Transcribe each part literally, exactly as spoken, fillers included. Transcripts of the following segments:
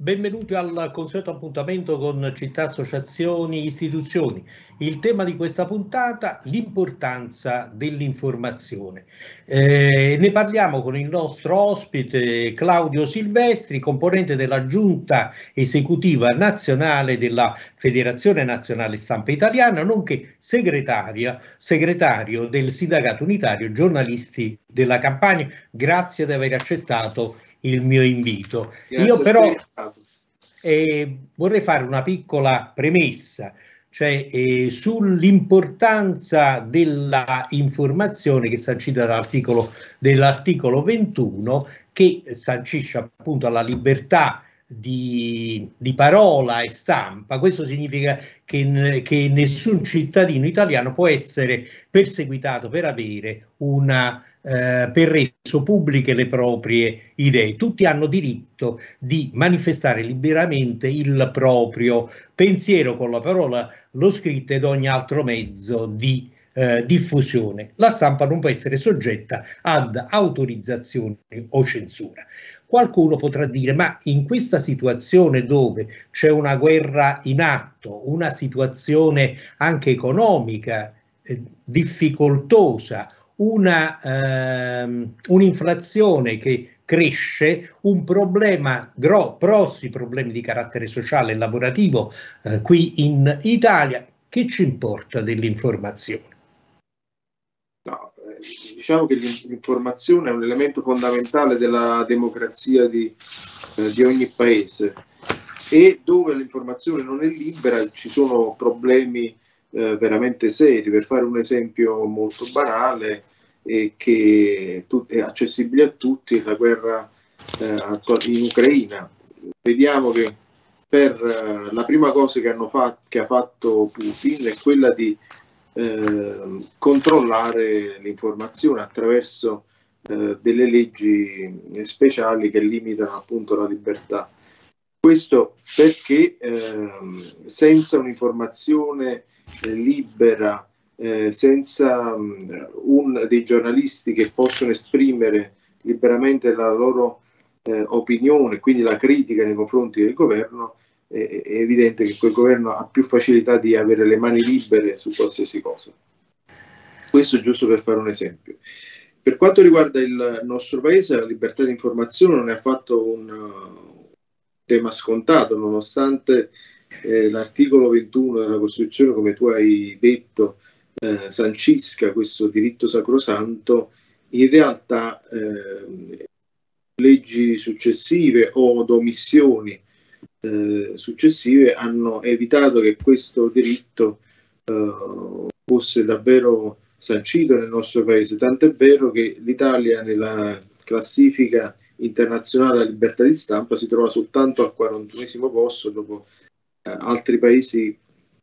Benvenuti al consueto appuntamento con città, associazioni, istituzioni. Il tema di questa puntata, l'importanza dell'informazione. Eh, ne parliamo con il nostro ospite Claudio Silvestri, componente della Giunta Esecutiva Nazionale della Federazione Nazionale Stampa Italiana, nonché segretaria, segretario del Sindacato Unitario Giornalisti della Campania. Grazie di aver accettato il mio invito. Grazie. Io però eh, vorrei fare una piccola premessa, cioè eh, sull'importanza della informazione che è sancita dall'articolo dell'articolo ventuno, che sancisce appunto la libertà di, di parola e stampa. Questo significa che, che nessun cittadino italiano può essere perseguitato per avere una Eh, per reso pubbliche le proprie idee. Tutti hanno diritto di manifestare liberamente il proprio pensiero con la parola, lo scritto ed ogni altro mezzo di eh, diffusione. La stampa non può essere soggetta ad autorizzazioni o censura. Qualcuno potrà dire, ma in questa situazione dove c'è una guerra in atto, una situazione anche economica eh, difficoltosa, una ehm, un'inflazione che cresce, un problema, grossi problemi di carattere sociale e lavorativo eh, qui in Italia, che ci importa dell'informazione? No, eh, diciamo che l'informazione è un elemento fondamentale della democrazia di, eh, di ogni paese, e dove l'informazione non è libera ci sono problemi eh, veramente seri. Per fare un esempio molto banale e che è accessibile a tutti, la guerra eh, in Ucraina. Vediamo che per eh, la prima cosa che, hanno fatto, che ha fatto Putin è quella di eh, controllare l'informazione attraverso eh, delle leggi speciali che limitano appunto la libertà. Questo perché eh, senza un'informazione eh, libera, Eh, senza um, un, dei giornalisti che possono esprimere liberamente la loro eh, opinione, quindi la critica nei confronti del governo, eh, è evidente che quel governo ha più facilità di avere le mani libere su qualsiasi cosa. Questo è giusto per fare un esempio. Per quanto riguarda il nostro paese, la libertà di informazione non è affatto un uh, tema scontato, nonostante eh, l'articolo ventuno della Costituzione, come tu hai detto, Eh, sancisca questo diritto sacrosanto. In realtà eh, leggi successive o omissioni eh, successive hanno evitato che questo diritto eh, fosse davvero sancito nel nostro paese, tant'è vero che l'Italia nella classifica internazionale della libertà di stampa si trova soltanto al quarantunesimo posto, dopo eh, altri paesi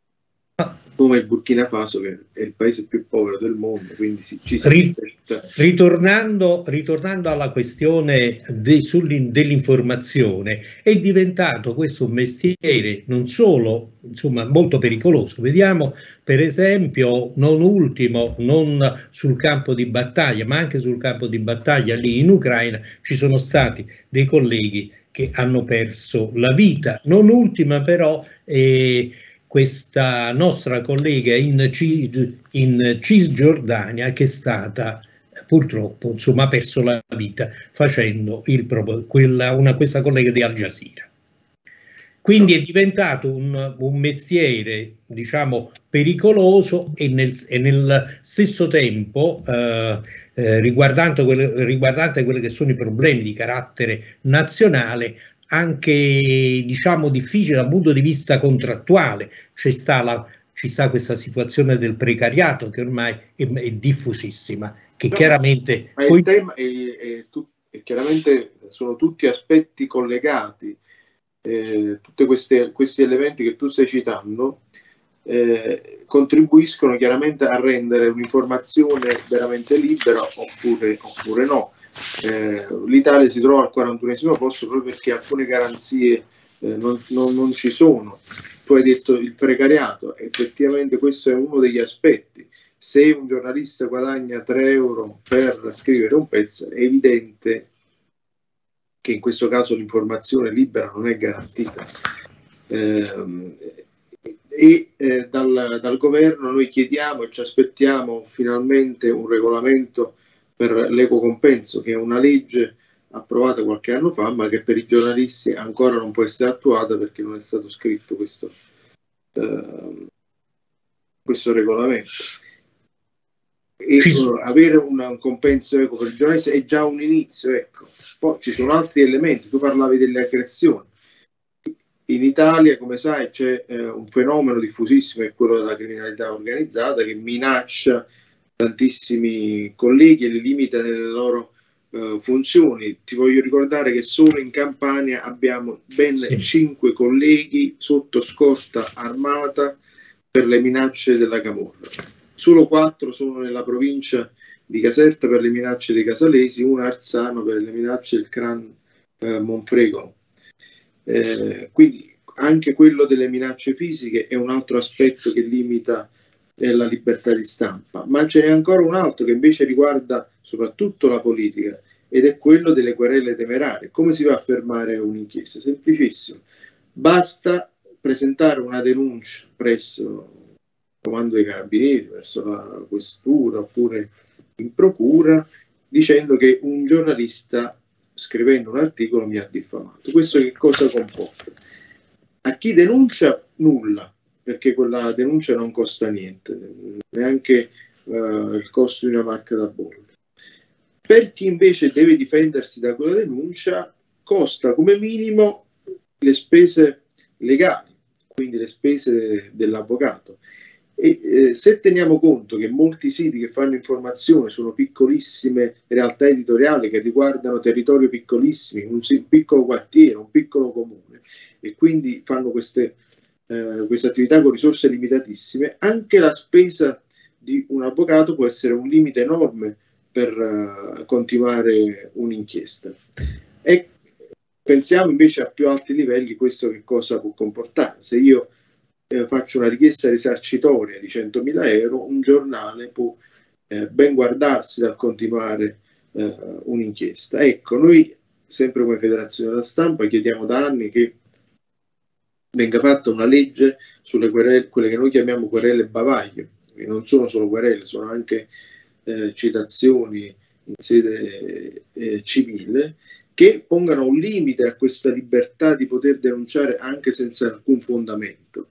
come il Burkina Faso, che è il paese più povero del mondo, quindi si, ci si ritornando, ritornando alla questione de, dell'informazione, è diventato questo un mestiere non solo insomma molto pericoloso. Vediamo per esempio, non ultimo, non sul campo di battaglia, ma anche sul campo di battaglia lì in Ucraina ci sono stati dei colleghi che hanno perso la vita. Non ultima però eh, questa nostra collega in, in Cisgiordania, che è stata purtroppo insomma ha perso la vita facendo il proprio, quella, una, questa collega di Al Jazeera. Quindi è diventato un, un mestiere, diciamo, pericoloso e nel, e nel stesso tempo eh, eh, riguardante, quelle, riguardante quelli che sono i problemi di carattere nazionale, anche diciamo difficile dal punto di vista contrattuale. C'è sta la, ci sta questa situazione del precariato che ormai è, è diffusissima, che no, chiaramente ma il tema è, è, è chiaramente sono tutti aspetti collegati. Eh, tutti questi elementi che tu stai citando eh, contribuiscono chiaramente a rendere un'informazione veramente libera oppure, oppure no. Eh, L'Italia si trova al quarantunesimo posto proprio perché alcune garanzie eh, non, non, non ci sono. Tu hai detto il precariato, effettivamente questo è uno degli aspetti. Se un giornalista guadagna tre euro per scrivere un pezzo, è evidente che in questo caso l'informazione libera non è garantita. Eh, e eh, dal, dal governo noi chiediamo e ci aspettiamo finalmente un regolamento per l'equo compenso, che è una legge approvata qualche anno fa, ma che per i giornalisti ancora non può essere attuata perché non è stato scritto questo, eh, questo regolamento. E uh, avere un, un compenso equo per i giornalisti è già un inizio, ecco. Poi ci sono altri elementi, tu parlavi delle aggressioni. In Italia, come sai, c'è eh, un fenomeno diffusissimo, è quello della criminalità organizzata, che minaccia tantissimi colleghi e li limita nelle loro uh, funzioni. Ti voglio ricordare che solo in Campania abbiamo ben sì. cinque colleghi sotto scorta armata per le minacce della camorra. Solo quattro sono nella provincia di Caserta per le minacce dei casalesi, una a Arzano per le minacce del clan eh, Monfregolo. Eh, quindi anche quello delle minacce fisiche è un altro aspetto che limita eh, la libertà di stampa, ma ce n'è ancora un altro che invece riguarda soprattutto la politica, ed è quello delle querele temerarie. Come si va a fermare un'inchiesta? Semplicissimo, basta presentare una denuncia presso il comando dei carabinieri, verso la questura oppure in procura, dicendo che un giornalista scrivendo un articolo mi ha diffamato. Questo che cosa comporta? A chi denuncia nulla, perché quella denuncia non costa niente, neanche uh, il costo di una marca da bolle. Per chi invece deve difendersi da quella denuncia, costa come minimo le spese legali, quindi le spese dell'avvocato. E eh, se teniamo conto che molti siti che fanno informazione sono piccolissime realtà editoriali che riguardano territori piccolissimi, un, un piccolo quartiere, un piccolo comune, e quindi fanno queste, eh, queste attività con risorse limitatissime, anche la spesa di un avvocato può essere un limite enorme per uh, continuare un'inchiesta. E pensiamo invece a più alti livelli questo che cosa può comportare. Se io Eh, faccio una richiesta risarcitoria di centomila euro, un giornale può eh, ben guardarsi dal continuare eh, un'inchiesta. Ecco, noi sempre come Federazione della Stampa chiediamo da anni che venga fatta una legge sulle querele, quelle che noi chiamiamo querele bavaglio, che non sono solo querele, sono anche eh, citazioni in sede eh, civile, che pongano un limite a questa libertà di poter denunciare anche senza alcun fondamento.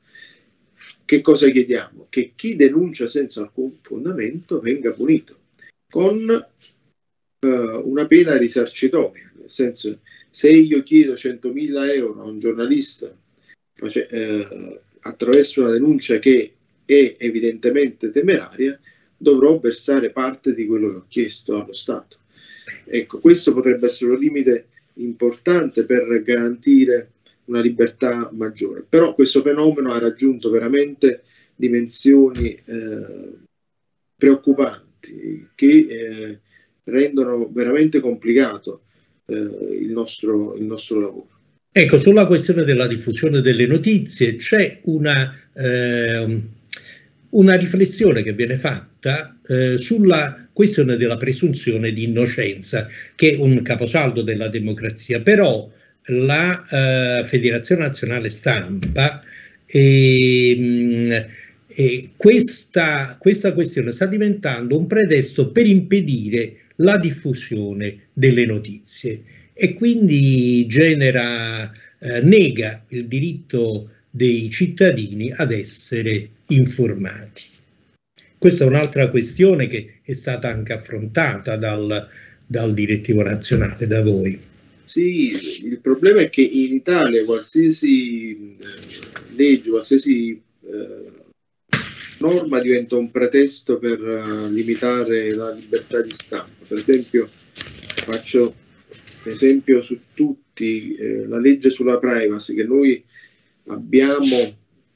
Che cosa chiediamo? Che chi denuncia senza alcun fondamento venga punito con uh, una pena risarcitoria, nel senso, se io chiedo centomila euro a un giornalista face, eh, attraverso una denuncia che è evidentemente temeraria, dovrò versare parte di quello che ho chiesto allo Stato. Ecco, questo potrebbe essere un limite importante per garantire una libertà maggiore, però questo fenomeno ha raggiunto veramente dimensioni eh, preoccupanti che eh, rendono veramente complicato eh, il nostro, il nostro lavoro. Ecco, sulla questione della diffusione delle notizie c'è una, eh, una riflessione che viene fatta eh, sulla questione della presunzione di innocenza, che è un caposaldo della democrazia, però la uh, Federazione Nazionale Stampa e, e questa, questa questione sta diventando un pretesto per impedire la diffusione delle notizie e quindi genera, uh, nega il diritto dei cittadini ad essere informati. Questa è un'altra questione che è stata anche affrontata dal, dal direttivo nazionale, da voi. Sì, il problema è che in Italia qualsiasi eh, legge, qualsiasi eh, norma diventa un pretesto per uh, limitare la libertà di stampa. Per esempio, faccio esempio su tutti, eh, la legge sulla privacy che noi abbiamo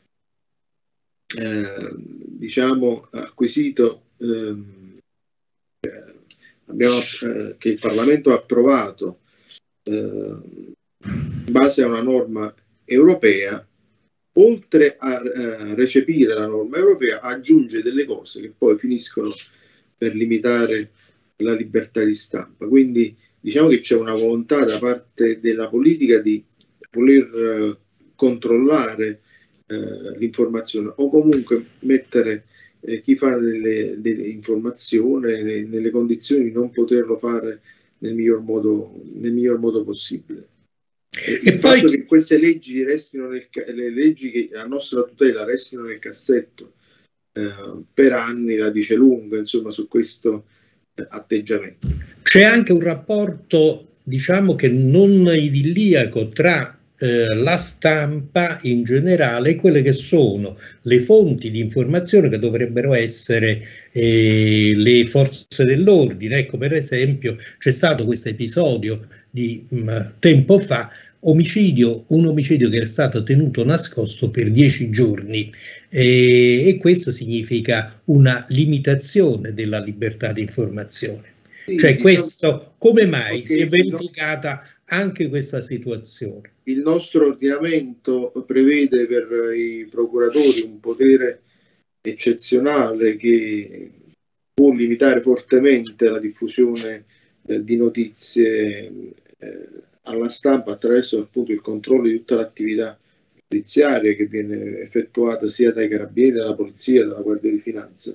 eh, diciamo acquisito, eh, abbiamo, eh, che il Parlamento ha approvato in base a una norma europea, oltre a eh, recepire la norma europea, aggiunge delle cose che poi finiscono per limitare la libertà di stampa. Quindi diciamo che c'è una volontà da parte della politica di voler eh, controllare eh, l'informazione o comunque mettere eh, chi fa delle, delle informazioni nelle, nelle condizioni di non poterlo fare nel miglior modo, nel miglior modo possibile. E il poi... fatto che queste leggi restino nel, le leggi che a nostra tutela restino nel cassetto eh, per anni la dice lunga, insomma, su questo eh, atteggiamento. C'è anche un rapporto, diciamo che non idilliaco, tra eh, la stampa in generale e quelle che sono le fonti di informazione che dovrebbero essere eh, le forze dell'ordine. Ecco, per esempio, c'è stato questo episodio di mh, tempo fa, omicidio, un omicidio che era stato tenuto nascosto per dieci giorni eh, e questo significa una limitazione della libertà di informazione. Sì, cioè diciamo, questo, come mai si è verificata anche questa situazione? Il nostro ordinamento prevede per i procuratori un potere eccezionale che può limitare fortemente la diffusione eh, di notizie eh, alla stampa attraverso appunto il controllo di tutta l'attività giudiziaria che viene effettuata sia dai carabinieri, dalla polizia, dalla Guardia di Finanza.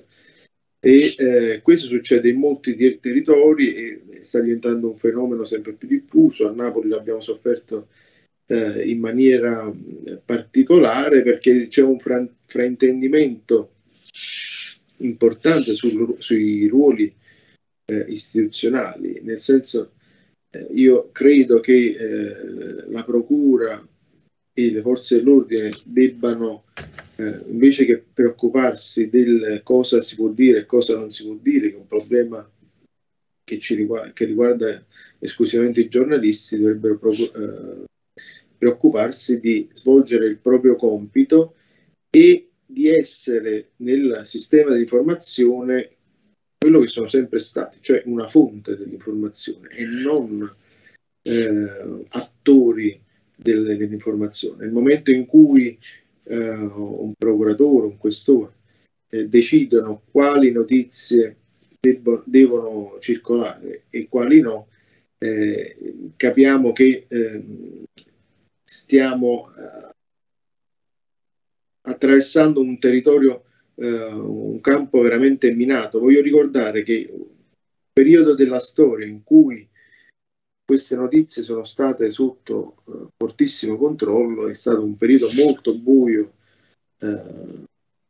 E eh, questo succede in molti ter territori e sta diventando un fenomeno sempre più diffuso. A Napoli l'abbiamo sofferto eh, in maniera particolare perché c'è un fra fraintendimento importante sul, sui ruoli eh, istituzionali, nel senso eh, io credo che eh, la procura e le forze dell'ordine debbano Eh, invece che preoccuparsi del cosa si può dire e cosa non si può dire, che è un problema che, ci riguarda, che riguarda esclusivamente i giornalisti, dovrebbero eh, preoccuparsi di svolgere il proprio compito e di essere nel sistema di informazione quello che sono sempre stati, cioè una fonte dell'informazione e non eh, attori dell'informazione. Nel momento in cui Uh, un procuratore, un questore eh, decidono quali notizie debbo, devono circolare e quali no, eh, capiamo che eh, stiamo uh, attraversando un territorio, uh, un campo veramente minato. Voglio ricordare che il periodo della storia in cui queste notizie sono state sotto uh, fortissimo controllo è stato un periodo molto buio uh,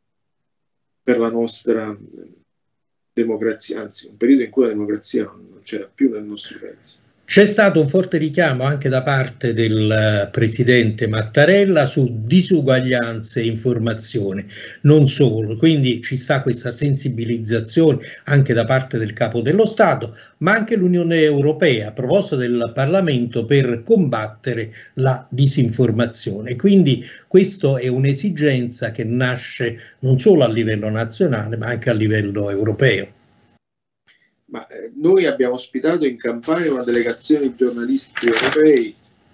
per la nostra democrazia, anzi un periodo in cui la democrazia non c'era più nel nostro paese. C'è stato un forte richiamo anche da parte del presidente Mattarella su disuguaglianze e informazione, non solo, quindi ci sta questa sensibilizzazione anche da parte del Capo dello Stato, ma anche l'Unione Europea, proposta del Parlamento per combattere la disinformazione. Quindi questa è un'esigenza che nasce non solo a livello nazionale, ma anche a livello europeo. Ma eh, noi abbiamo ospitato in Campania una delegazione di giornalisti europei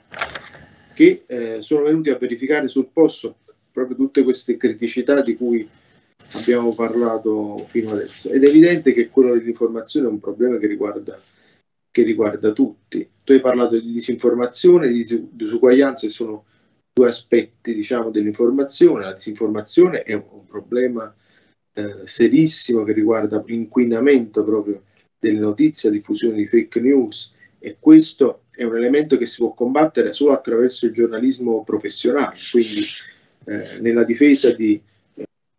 che eh, sono venuti a verificare sul posto proprio tutte queste criticità di cui abbiamo parlato fino adesso. Ed è evidente che quello dell'informazione è un problema che riguarda, che riguarda tutti. Tu hai parlato di disinformazione, di dis disuguaglianze, sono due aspetti, diciamo, dell'informazione. La disinformazione è un, un problema eh, serissimo che riguarda l'inquinamento proprio delle notizie, la diffusione di fake news, e questo è un elemento che si può combattere solo attraverso il giornalismo professionale, quindi eh, nella difesa di, eh,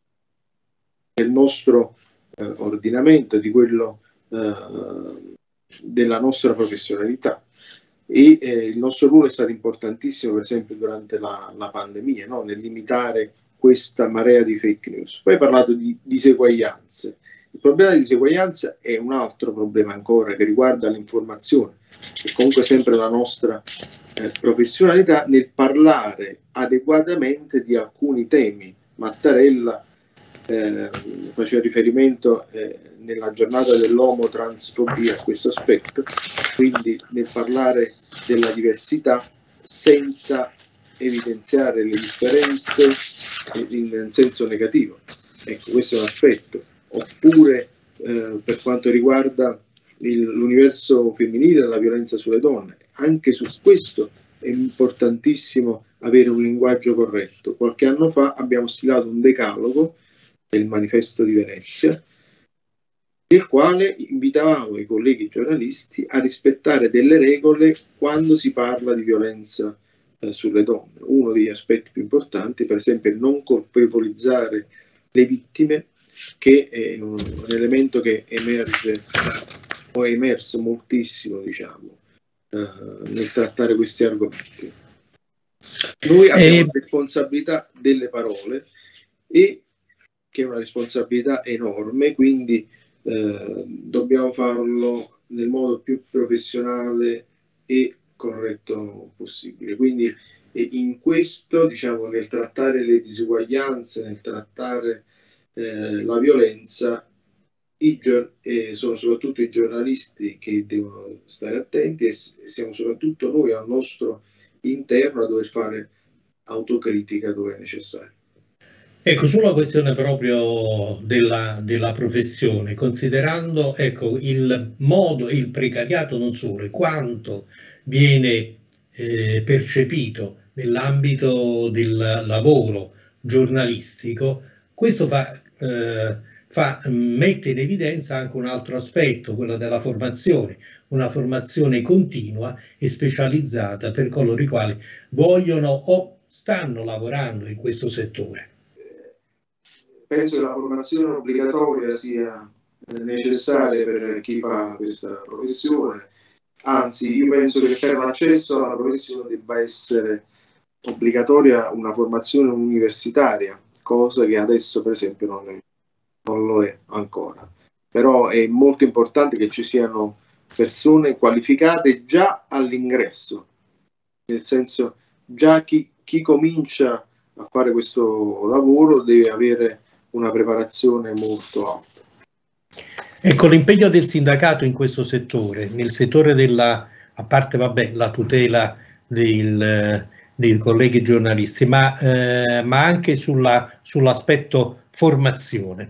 del nostro eh, ordinamento, di quello eh, della nostra professionalità. E eh, il nostro ruolo è stato importantissimo, per esempio, durante la, la pandemia, no? Nel limitare questa marea di fake news. Poi hai parlato di diseguaglianze. Il problema di diseguaglianza è un altro problema ancora che riguarda l'informazione e comunque sempre la nostra eh, professionalità nel parlare adeguatamente di alcuni temi. Mattarella eh, faceva riferimento eh, nella giornata dell'omotransfobia a questo aspetto, quindi nel parlare della diversità senza evidenziare le differenze in senso negativo. Ecco, questo è un aspetto. Oppure eh, per quanto riguarda l'universo femminile e la violenza sulle donne. Anche su questo è importantissimo avere un linguaggio corretto. Qualche anno fa abbiamo stilato un decalogo, il Manifesto di Venezia, nel quale invitavamo i colleghi giornalisti a rispettare delle regole quando si parla di violenza eh, sulle donne. Uno degli aspetti più importanti, per esempio, è non colpevolizzare le vittime, che è un, un elemento che emerge o è emerso moltissimo, diciamo, eh, nel trattare questi argomenti. Noi abbiamo e... la responsabilità delle parole, e che è una responsabilità enorme, quindi eh, dobbiamo farlo nel modo più professionale e corretto possibile. Quindi eh, in questo, diciamo, nel trattare le disuguaglianze, nel trattare eh, la violenza, i eh, sono soprattutto i giornalisti che devono stare attenti, e siamo soprattutto noi al nostro interno a dover fare autocritica dove è necessario. Ecco, sulla questione proprio della, della professione, considerando, ecco, il modo, il precariato non solo, e quanto viene eh, percepito nell'ambito del lavoro giornalistico, questo fa, eh, fa, mette in evidenza anche un altro aspetto, quello della formazione, una formazione continua e specializzata per coloro i quali vogliono o stanno lavorando in questo settore. Penso che la formazione obbligatoria sia necessaria per chi fa questa professione, anzi io penso che per l'accesso alla professione debba essere obbligatoria una formazione universitaria, cosa che adesso per esempio non, è, non lo è ancora. Però è molto importante che ci siano persone qualificate già all'ingresso, nel senso già chi, chi comincia a fare questo lavoro deve avere una preparazione molto alta. Ecco, l'impegno del sindacato in questo settore, nel settore della, a parte vabbè, la tutela del, dei colleghi giornalisti, ma, eh, ma anche sulla, sull'aspetto formazione.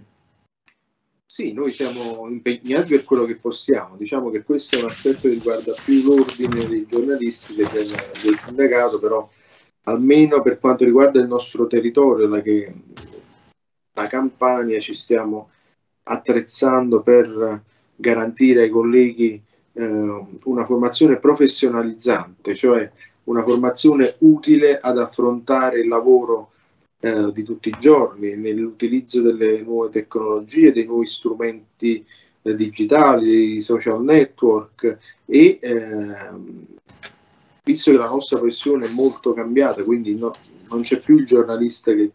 Sì, noi siamo impegnati per quello che possiamo. Diciamo che questo è un aspetto che riguarda più l'ordine dei giornalisti che del, del sindacato, però almeno per quanto riguarda il nostro territorio, la, che, la Campania, ci stiamo attrezzando per garantire ai colleghi eh, una formazione professionalizzante, cioè una formazione utile ad affrontare il lavoro eh, di tutti i giorni, nell'utilizzo delle nuove tecnologie, dei nuovi strumenti eh, digitali, dei social network, e eh, visto che la nostra professione è molto cambiata, quindi no, non c'è più il giornalista che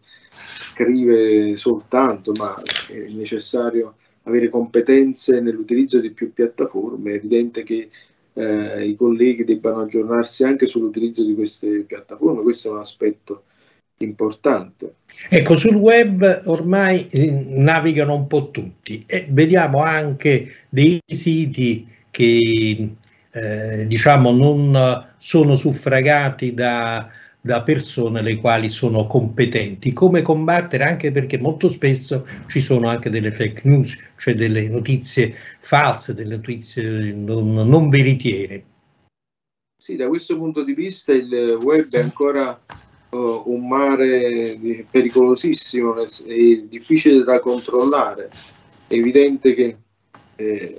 scrive soltanto, ma è necessario avere competenze nell'utilizzo di più piattaforme. È evidente che eh, i colleghi debbano aggiornarsi anche sull'utilizzo di queste piattaforme. Questo è un aspetto importante. Ecco, sul web ormai eh, navigano un po' tutti, e vediamo anche dei siti che eh, diciamo non sono suffragati da da persone le quali sono competenti. Come combattere? Anche perché molto spesso ci sono anche delle fake news, cioè delle notizie false, delle notizie non, non veritiere. Sì, da questo punto di vista il web è ancora uh, un mare pericolosissimo e difficile da controllare. È evidente che eh,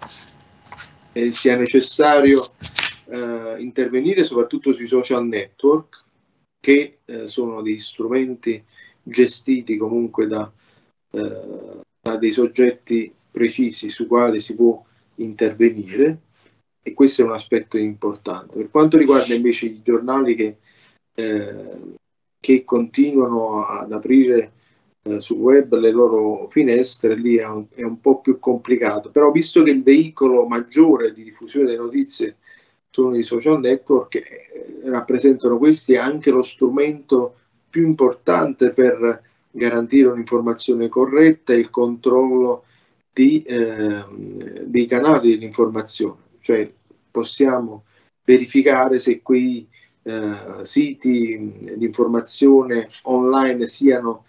eh, sia necessario uh, intervenire soprattutto sui social network, che eh, sono degli strumenti gestiti comunque da, eh, da dei soggetti precisi su quali si può intervenire, e questo è un aspetto importante. Per quanto riguarda invece i giornali che, eh, che continuano ad aprire eh, sul web le loro finestre, lì è un, è un po' più complicato, però visto che il veicolo maggiore di diffusione delle notizie sono i social network, eh, rappresentano questi anche lo strumento più importante per garantire un'informazione corretta e il controllo di, eh, dei canali dell'informazione, cioè possiamo verificare se quei eh, siti di informazione online siano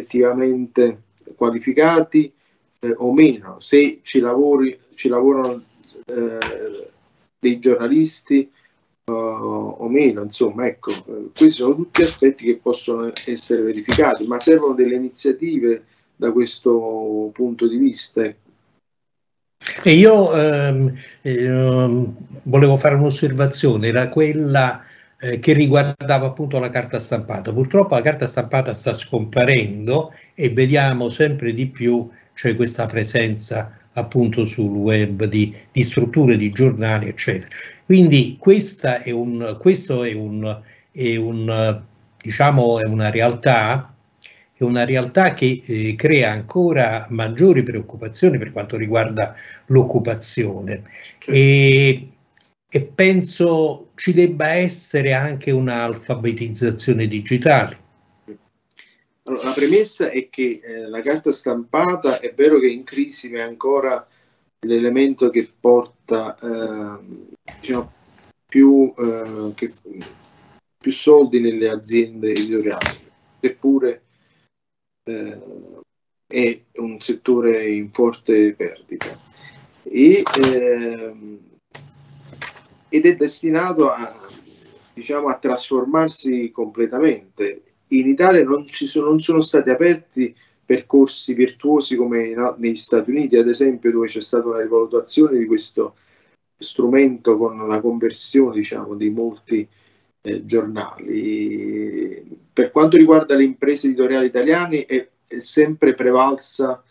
effettivamente qualificati eh, o meno, se ci, lavori, ci lavorano eh, dei giornalisti uh, o meno, insomma, ecco, eh, questi sono tutti aspetti che possono essere verificati, ma servono delle iniziative da questo punto di vista. E io ehm, ehm, volevo fare un'osservazione, era quella eh, che riguardava appunto la carta stampata. Purtroppo la carta stampata sta scomparendo e vediamo sempre di più, cioè, questa presenza appunto sul web di, di strutture, di giornali, eccetera. Quindi questa è un, questo è un, è un, diciamo, è una realtà. È una realtà che eh, crea ancora maggiori preoccupazioni per quanto riguarda l'occupazione e, e penso ci debba essere anche un'alfabetizzazione digitale. Allora, la premessa è che eh, la carta stampata è vero che è in crisi, ma è ancora l'elemento che porta eh, diciamo, più, eh, che, più soldi nelle aziende editoriali, seppure eh, è un settore in forte perdita e, eh, ed è destinato a, diciamo, a trasformarsi completamente. In Italia non, ci sono, non sono stati aperti percorsi virtuosi come no, negli Stati Uniti, ad esempio, dove c'è stata una rivalutazione di questo strumento con la conversione, diciamo, di molti eh, giornali. Per quanto riguarda le imprese editoriali italiane è, è sempre prevalsa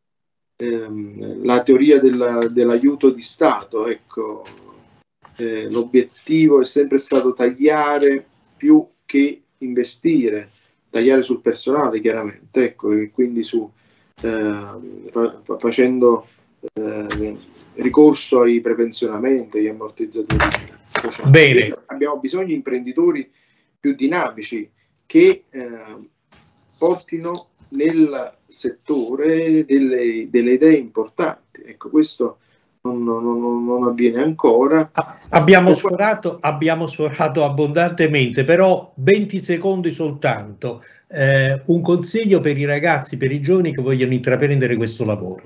ehm, la teoria della, dell'aiuto di Stato, ecco. Eh, l'obiettivo è sempre stato tagliare più che investire, tagliare sul personale chiaramente, ecco, e quindi su, eh, fa, facendo eh, ricorso ai prepensionamenti, agli ammortizzatori sociali. Bene. Abbiamo bisogno di imprenditori più dinamici che eh, portino nel settore delle, delle idee importanti. Ecco, questo Non, non, non avviene ancora. Abbiamo sforato, abbiamo sforato abbondantemente, però venti secondi soltanto. Eh, un consiglio per i ragazzi, per i giovani che vogliono intraprendere questo lavoro.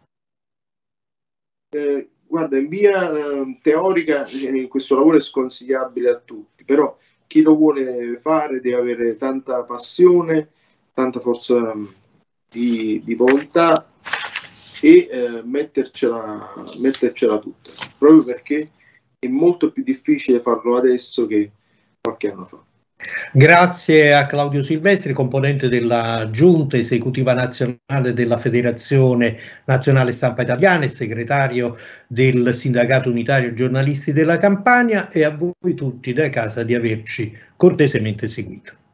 Eh, guarda, in via eh, teorica eh, questo lavoro è sconsigliabile a tutti, però chi lo vuole fare deve avere tanta passione, tanta forza di, di volontà e eh, mettercela, mettercela tutta, proprio perché è molto più difficile farlo adesso che qualche anno fa. Grazie a Claudio Silvestri, componente della Giunta Esecutiva Nazionale della Federazione Nazionale Stampa Italiana e segretario del Sindacato Unitario Giornalisti della Campania, e a voi tutti da casa di averci cortesemente seguito.